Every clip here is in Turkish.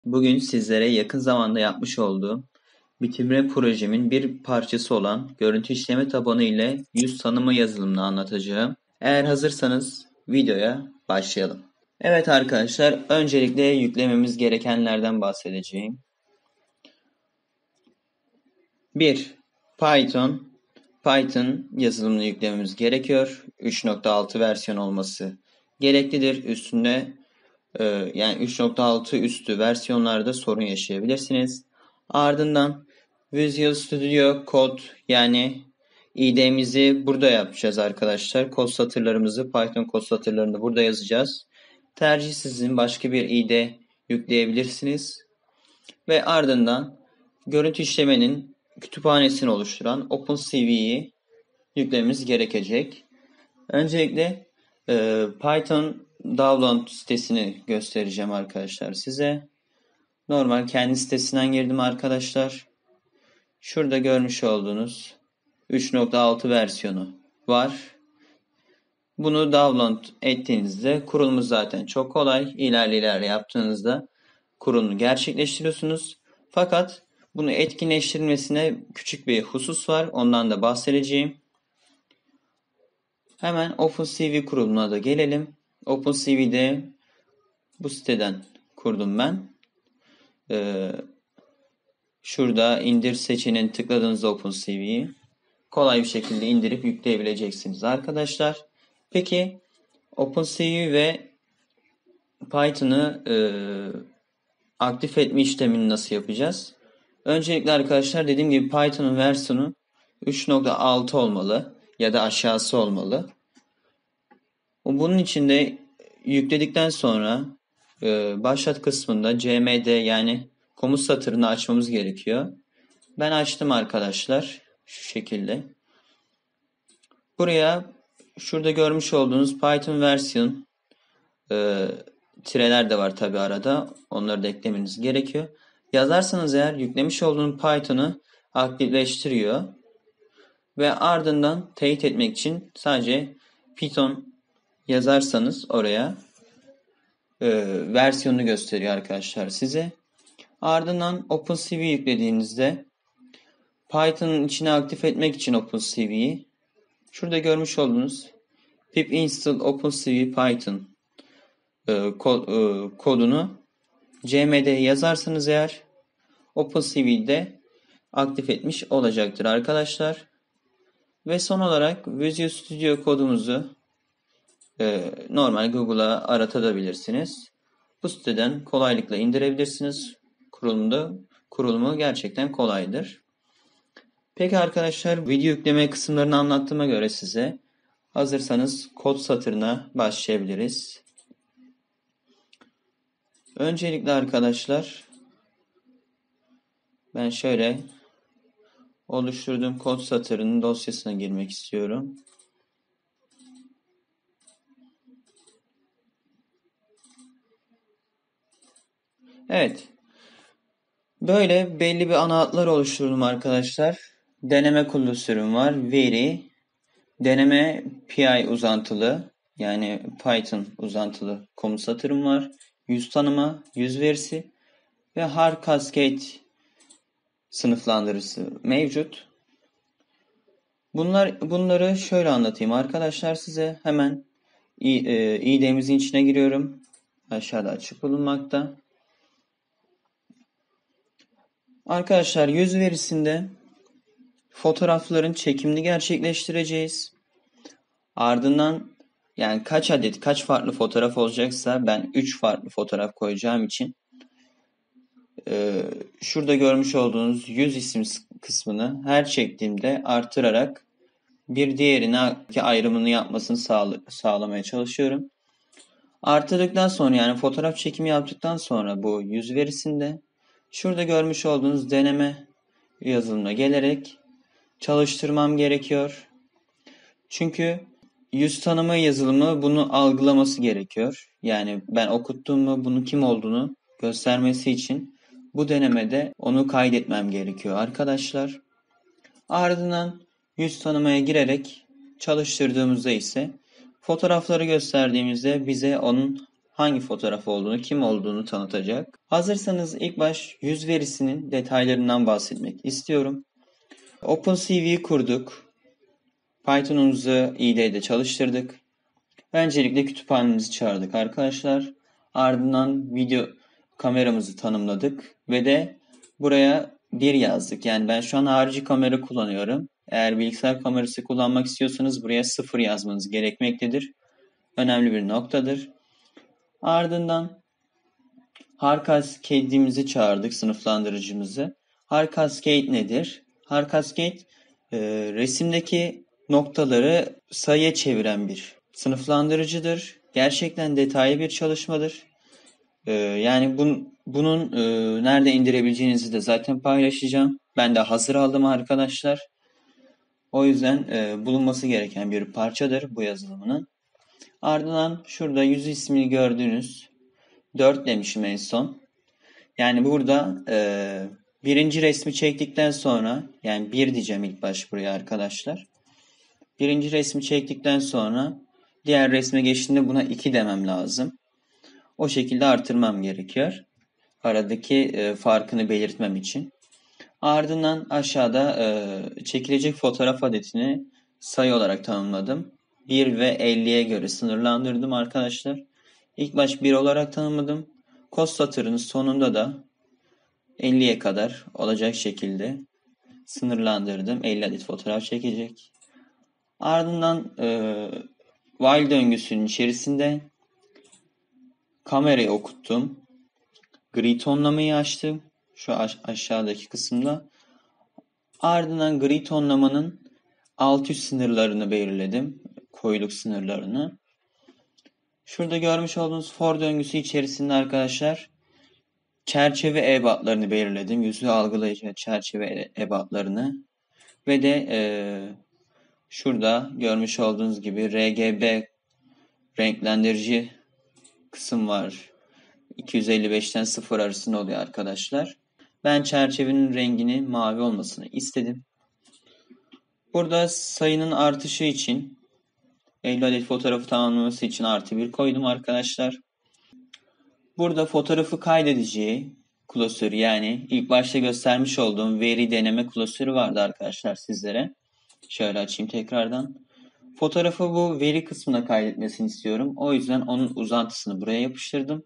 Bugün sizlere yakın zamanda yapmış olduğum bitirme projemin bir parçası olan görüntü işleme tabanı ile yüz tanıma yazılımını anlatacağım. Eğer hazırsanız videoya başlayalım. Evet arkadaşlar, öncelikle yüklememiz gerekenlerden bahsedeceğim. 1. Python yazılımını yüklememiz gerekiyor. 3.6 versiyon olması gereklidir. Yani 3.6 üstü versiyonlarda sorun yaşayabilirsiniz. Ardından Visual Studio Code yani IDE'mizi burada yapacağız arkadaşlar. Kod satırlarımızı, Python kod satırlarını burada yazacağız. Tercih sizin, başka bir IDE yükleyebilirsiniz. Ve ardından görüntü işlemenin kütüphanesini oluşturan OpenCV'yi yüklememiz gerekecek. Öncelikle Python download sitesini göstereceğim arkadaşlar size. Normal kendi sitesinden girdim arkadaşlar. Şurada görmüş olduğunuz 3.6 versiyonu var. Bunu download ettiğinizde kurulumu zaten çok kolay. İlerle yaptığınızda kurulumu gerçekleştiriyorsunuz. Fakat bunu etkinleştirilmesine küçük bir husus var. Ondan da bahsedeceğim. Hemen OpenCV kurulumuna da gelelim. OpenCV'de bu siteden kurdum ben. Şurada indir seçeneğini tıkladığınızda OpenCV'yi kolay bir şekilde indirip yükleyebileceksiniz arkadaşlar. Peki OpenCV ve Python'ı aktif etme işlemini nasıl yapacağız? Öncelikle arkadaşlar dediğim gibi Python'ın versiyonu 3.6 olmalı ya da aşağısı olmalı. Bunun için de yükledikten sonra başlat kısmında cmd yani komut satırını açmamız gerekiyor. Ben açtım arkadaşlar. Şu şekilde. Buraya şurada görmüş olduğunuz Python versiyon tireler de var tabi arada. Onları da eklemeniz gerekiyor. Yazarsanız eğer yüklemiş olduğunuz Python'ı aktifleştiriyor. Ve ardından teyit etmek için sadece Python yazarsanız oraya versiyonunu gösteriyor arkadaşlar size. Ardından OpenCV yüklediğinizde Python'ın içine aktif etmek için OpenCV'yi şurada görmüş olduğunuz pip install OpenCV Python kodunu cmd yazarsanız eğer OpenCV'de aktif etmiş olacaktır arkadaşlar. Ve son olarak Visual Studio kodumuzu normal Google'a aratabilirsiniz. Bu siteden kolaylıkla indirebilirsiniz. Kurulumu gerçekten kolaydır. Peki arkadaşlar, video yükleme kısımlarını anlattığıma göre size hazırsanız kod satırına başlayabiliriz. Öncelikle arkadaşlar ben şöyle oluşturduğum kod satırının dosyasına girmek istiyorum. Evet. Böyle belli bir ana hatlar oluşturdum arkadaşlar. Deneme klasörüm var. Veri, deneme PI uzantılı yani Python uzantılı komut satırım var. Yüz tanıma, yüz verisi ve har cascade sınıflandırıcısı mevcut. Bunları şöyle anlatayım arkadaşlar size. Hemen IDE'mizin içine giriyorum. Aşağıda açık bulunmakta. Arkadaşlar yüz verisinde fotoğrafların çekimini gerçekleştireceğiz. Ardından yani kaç farklı fotoğraf olacaksa ben 3 farklı fotoğraf koyacağım için şurada görmüş olduğunuz yüz isim kısmını her çektiğimde artırarak bir diğerine ayrımını yapmasını sağlamaya çalışıyorum. Artırdıktan sonra yani fotoğraf çekimi yaptıktan sonra bu yüz verisinde şurada görmüş olduğunuz deneme yazılımına gelerek çalıştırmam gerekiyor. Çünkü yüz tanıma yazılımı bunu algılaması gerekiyor. Yani ben okuttuğumu bunun kim olduğunu göstermesi için bu denemede onu kaydetmem gerekiyor arkadaşlar. Ardından yüz tanımaya girerek çalıştırdığımızda ise fotoğrafları gösterdiğimizde bize onun hangi fotoğraf olduğunu, kim olduğunu tanıtacak. Hazırsanız ilk baş yüz verisinin detaylarından bahsetmek istiyorum. OpenCV'yi kurduk. Python'umuzu IDE'de çalıştırdık. Öncelikle kütüphanemizi çağırdık arkadaşlar. Ardından video kameramızı tanımladık ve de buraya 1 yazdık. Yani ben şu an harici kamera kullanıyorum. Eğer bilgisayar kamerası kullanmak istiyorsanız buraya 0 yazmanız gerekmektedir. Önemli bir noktadır. Ardından Harcascade'imizi çağırdık, sınıflandırıcımızı. Harcascade nedir? Harcascade resimdeki noktaları sayıya çeviren bir sınıflandırıcıdır. Gerçekten detaylı bir çalışmadır. Yani bunun nerede indirebileceğinizi de zaten paylaşacağım. Ben de hazır aldım arkadaşlar. O yüzden bulunması gereken bir parçadır bu yazılımının. Ardından şurada yüz ismini gördüğünüz 4 demişim en son. Yani burada birinci resmi çektikten sonra, yani 1 diyeceğim ilk baş buraya arkadaşlar. Birinci resmi çektikten sonra diğer resme geçtiğinde buna 2 demem lazım. O şekilde artırmam gerekiyor. Aradaki farkını belirtmem için. Ardından aşağıda çekilecek fotoğraf adetini sayı olarak tanımladım. 1 ve 50'ye göre sınırlandırdım arkadaşlar. İlk baş 1 olarak tanımladım. Kod satırının sonunda da 50'ye kadar olacak şekilde sınırlandırdım. 50 adet fotoğraf çekecek. Ardından while döngüsünün içerisinde kamerayı okuttum. Gri tonlamayı açtım. Şu aşağıdaki kısımda. Ardından gri tonlamanın alt üst sınırlarını belirledim. Koyuluk sınırlarını. Şurada görmüş olduğunuz for döngüsü içerisinde arkadaşlar çerçeve ebatlarını belirledim. Yüzü algılayıcı çerçeve ebatlarını. Ve de şurada görmüş olduğunuz gibi RGB renklendirici kısım var. 255'ten 0 arasında oluyor arkadaşlar. Ben çerçevenin rengini mavi olmasını istedim. Burada sayının artışı için 50 adet fotoğrafı tamamlaması için +1 koydum arkadaşlar. Burada fotoğrafı kaydedeceği klasörü, yani ilk başta göstermiş olduğum veri deneme klasörü vardı arkadaşlar sizlere. Şöyle açayım tekrardan. Fotoğrafı bu veri kısmına kaydetmesini istiyorum. O yüzden onun uzantısını buraya yapıştırdım.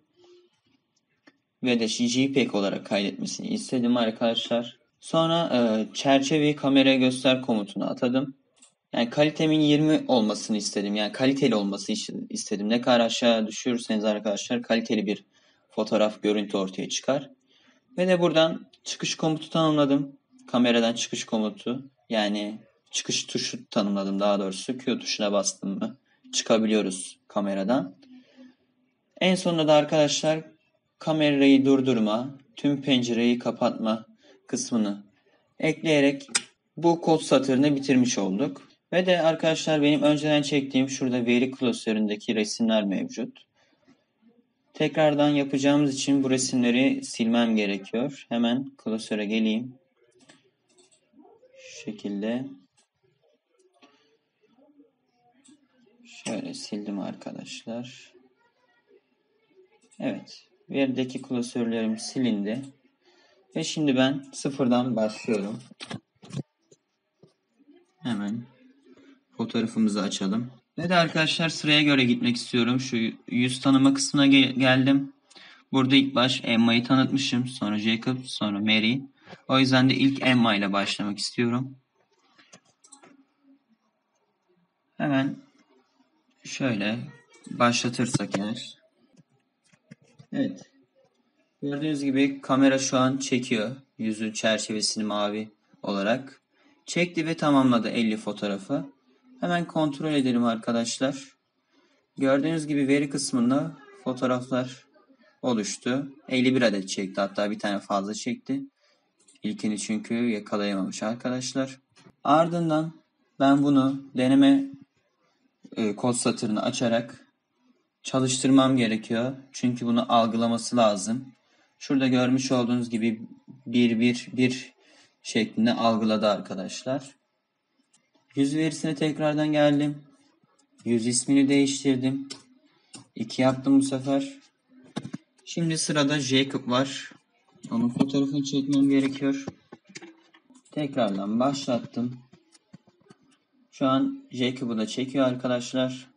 Ve de JPEG olarak kaydetmesini istedim arkadaşlar. Sonra çerçeveyi kameraya göster komutunu atadım. Yani kalitemin 20 olmasını istedim. Yani kaliteli olması istedim. Ne kadar aşağı düşürürseniz arkadaşlar kaliteli bir fotoğraf, görüntü ortaya çıkar. Ve de buradan çıkış komutu tanımladım. Kameradan çıkış komutu. Yani çıkış tuşu tanımladım daha doğrusu. Q tuşuna bastım mı çıkabiliyoruz kameradan. En sonunda da arkadaşlar kamerayı durdurma, tüm pencereyi kapatma kısmını ekleyerek bu kod satırını bitirmiş olduk. Ve de arkadaşlar benim önceden çektiğim şurada veri klasöründeki resimler mevcut. Tekrardan yapacağımız için bu resimleri silmem gerekiyor. Hemen klasöre geleyim. Şu şekilde. Şöyle sildim arkadaşlar. Evet. Verideki klasörlerim silindi. Ve şimdi ben sıfırdan başlıyorum. Hemen fotoğrafımızı açalım. Ve de arkadaşlar sıraya göre gitmek istiyorum. Şu yüz tanıma kısmına geldim. Burada ilk baş Emma'yı tanıtmışım. Sonra Jacob, sonra Mary. O yüzden de ilk Emma ile başlamak istiyorum. Hemen şöyle başlatırsak eğer. Evet. Gördüğünüz gibi kamera şu an çekiyor. Yüzün çerçevesini mavi olarak. Çekti ve tamamladı 50 fotoğrafı. Hemen kontrol edelim arkadaşlar. Gördüğünüz gibi veri kısmında fotoğraflar oluştu. 51 adet çekti. Hatta bir tane fazla çekti. İlkini çünkü yakalayamamış arkadaşlar. Ardından ben bunu deneme kod satırını açarak çalıştırmam gerekiyor. Çünkü bunu algılaması lazım. Şurada görmüş olduğunuz gibi 1 şeklinde algıladı arkadaşlar. Yüz verisine tekrardan geldim. Yüz ismini değiştirdim. 2 yaptım bu sefer. Şimdi sırada Jacob var. Onun fotoğrafını çekmem gerekiyor. Tekrardan başlattım. Şu an Jacob'u da çekiyor arkadaşlar.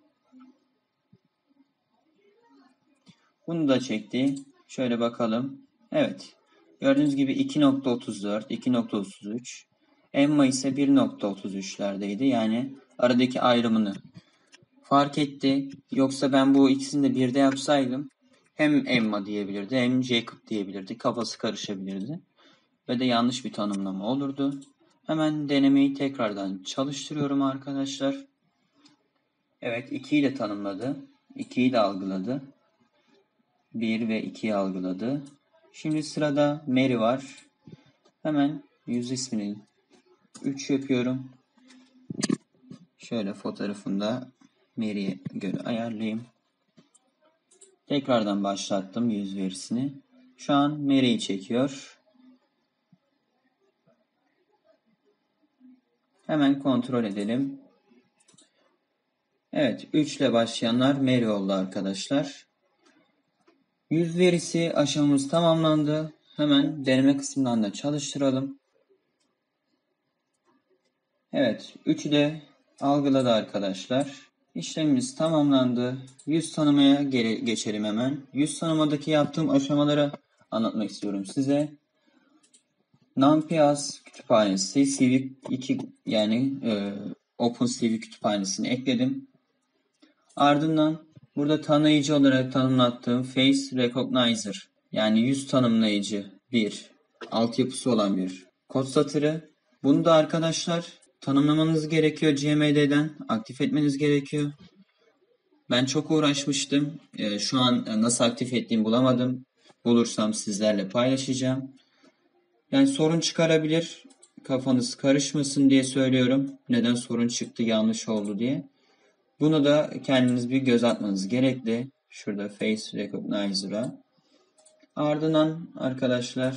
Bunu da çekti. Şöyle bakalım. Evet. Gördüğünüz gibi 2.34, 2.33. Emma ise 1.33'lerdeydi. Yani aradaki ayrımını fark etti. Yoksa ben bu ikisini de birde yapsaydım hem Emma diyebilirdi hem Jacob diyebilirdi. Kafası karışabilirdi. Ve de yanlış bir tanımlama olurdu. Hemen denemeyi tekrardan çalıştırıyorum arkadaşlar. Evet, 2'yi de tanımladı. 2'yi de algıladı. 1 ve 2'yi algıladı. Şimdi sırada Mary var. Hemen yüz ismini 3 yapıyorum. Şöyle fotoğrafını da Mary'e göre ayarlayayım. Tekrardan başlattım yüz verisini. Şu an Mary'yi çekiyor. Hemen kontrol edelim. Evet, 3 ile başlayanlar Mary oldu arkadaşlar. Yüz verisi aşamamız tamamlandı. Hemen deneme kısmından da çalıştıralım. Evet, 3'ü de algıladı arkadaşlar. İşlemimiz tamamlandı. Yüz tanımaya geçelim hemen. Yüz tanımadaki yaptığım aşamaları anlatmak istiyorum size. NumPy kütüphanesi CV2 yani OpenCV kütüphanesini ekledim. Ardından burada tanıyıcı olarak tanımlattığım Face Recognizer yani yüz tanımlayıcı bir altyapısı olan bir kod satırı. Bunu da arkadaşlar tanımlamanız gerekiyor. CMD'den aktif etmeniz gerekiyor. Ben çok uğraşmıştım. Şu an nasıl aktif ettiğimi bulamadım. Bulursam sizlerle paylaşacağım. Yani sorun çıkarabilir. Kafanız karışmasın diye söylüyorum. Neden sorun çıktı, yanlış oldu diye. Bunu da kendiniz bir göz atmanız gerekli. Şurada Face Recognizer'a. Ardından arkadaşlar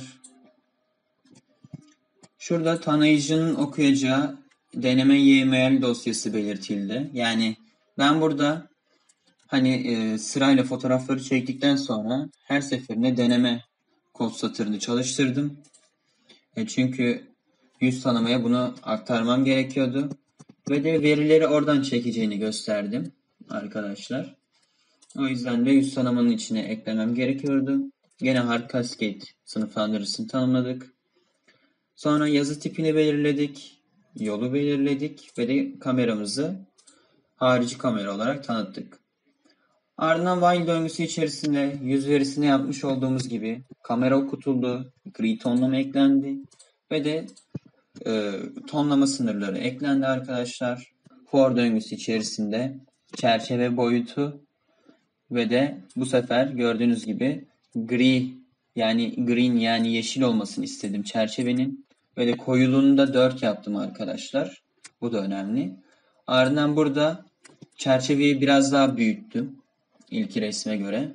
şurada tanıyıcının okuyacağı deneme YML dosyası belirtildi. Yani ben burada sırayla fotoğrafları çektikten sonra her seferinde deneme kod satırını çalıştırdım. Çünkü yüz tanımaya bunu aktarmam gerekiyordu. Ve de verileri oradan çekeceğini gösterdim arkadaşlar. O yüzden de yüz tanımanın içine eklemem gerekiyordu. Gene Hard Cascade sınıflandırısını tanımladık. Sonra yazı tipini belirledik. Yolu belirledik ve de kameramızı harici kamera olarak tanıttık. Ardından while döngüsü içerisinde yüz verisini yapmış olduğumuz gibi kamera okutuldu, gri tonlama eklendi ve de tonlama sınırları eklendi arkadaşlar. For döngüsü içerisinde çerçeve boyutu ve de bu sefer gördüğünüz gibi green yani yeşil olmasını istedim çerçevenin ve de koyuluğunu da 4 yaptım arkadaşlar. Bu da önemli. Ardından burada çerçeveyi biraz daha büyüttüm ilk resme göre.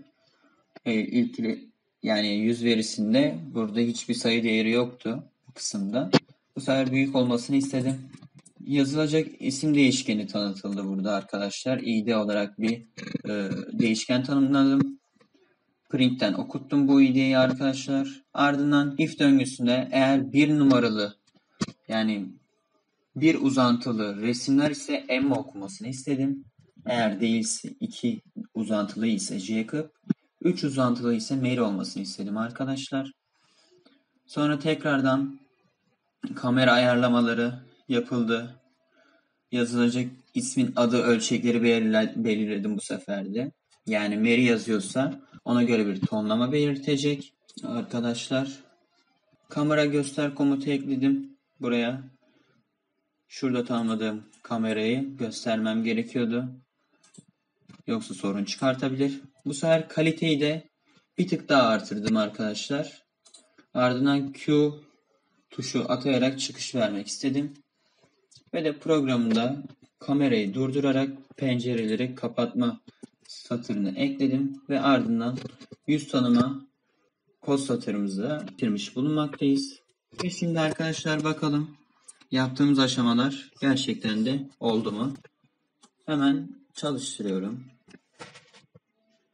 Yani yüz verisinde burada hiçbir sayı değeri yoktu bu kısımda. Bu sefer büyük olmasını istedim. Yazılacak isim değişkeni tanıtıldı burada arkadaşlar. id olarak bir değişken tanımladım. Print'ten okuttum bu id'yi arkadaşlar. Ardından if döngüsünde eğer bir numaralı yani bir uzantılı resimler ise Emma okumasını istedim. Eğer değilse 2 uzantılı ise Jacob, 3 uzantılı ise Mary olmasını istedim arkadaşlar. Sonra tekrardan kamera ayarlamaları yapıldı. Yazılacak ismin adı ölçekleri belirledim bu sefer de. Yani Mary yazıyorsa ona göre bir tonlama belirtecek arkadaşlar. Kamera göster komutu ekledim buraya. Şurada tanımladığım kamerayı göstermem gerekiyordu. Yoksa sorun çıkartabilir. Bu sefer kaliteyi de bir tık daha artırdım arkadaşlar. Ardından Q tuşu atayarak çıkış vermek istedim. Ve de programda kamerayı durdurarak pencereleri kapatma satırını ekledim. Ve ardından yüz tanıma kod satırımızı bitirmiş bulunmaktayız. Ve şimdi arkadaşlar bakalım yaptığımız aşamalar gerçekten de oldu mu? Hemen çalıştırıyorum.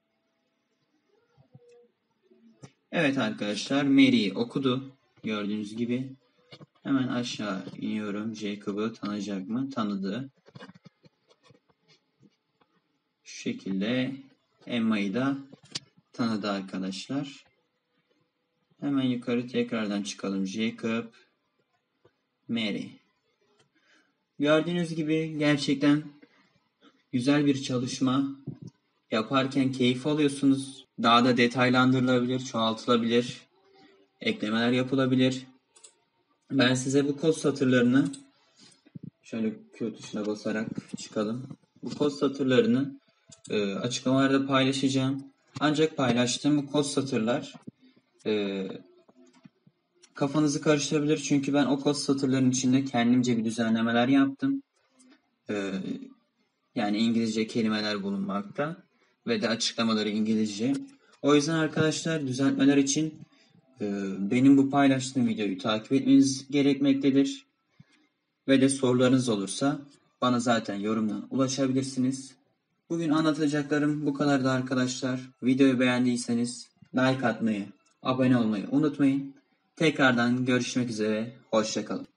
Evet arkadaşlar, Mary'i okudu. Gördüğünüz gibi. Hemen aşağı iniyorum. Jacob'u tanıyacak mı? Tanıdı. Şu şekilde Emma'yı da tanıdı arkadaşlar. Hemen yukarı tekrardan çıkalım. Jacob, Mary. Gördüğünüz gibi gerçekten güzel bir çalışma. Yaparken keyif alıyorsunuz. Daha da detaylandırılabilir, çoğaltılabilir, eklemeler yapılabilir. Ben size bu kod satırlarını şöyle Q tuşuna basarak çıkalım. Bu kod satırlarını açıklamalarda paylaşacağım. Ancak paylaştığım bu kod satırlar kafanızı karıştırabilir. Çünkü ben o kod satırlarının içinde kendimce bir düzenlemeler yaptım. Yani İngilizce kelimeler bulunmakta ve de açıklamaları İngilizce. O yüzden arkadaşlar düzeltmeler için benim bu paylaştığım videoyu takip etmeniz gerekmektedir. Ve de sorularınız olursa bana zaten yorumdan ulaşabilirsiniz. Bugün anlatacaklarım bu kadardı arkadaşlar. Videoyu beğendiyseniz like atmayı, abone olmayı unutmayın. Tekrardan görüşmek üzere, hoşça kalın.